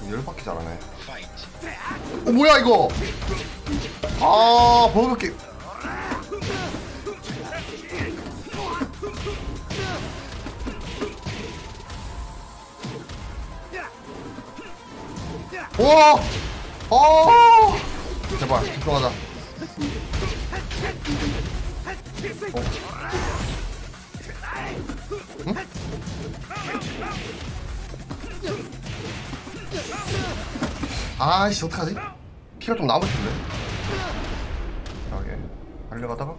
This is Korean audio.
10바퀴 잘하네. 뭐야 이거. 아 버거게. 우와. 제발 집중하자. 응? 아이씨 어떡하지? 피가 좀 남을 텐데. 이렇게 달려가다가